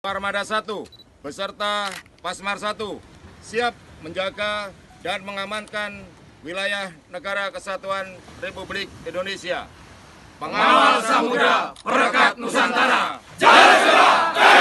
Armada 1 beserta Pasmar 1 siap menjaga dan mengamankan wilayah Negara Kesatuan Republik Indonesia. Pengawal Samudra Perekat Nusantara. Jaya Jaya!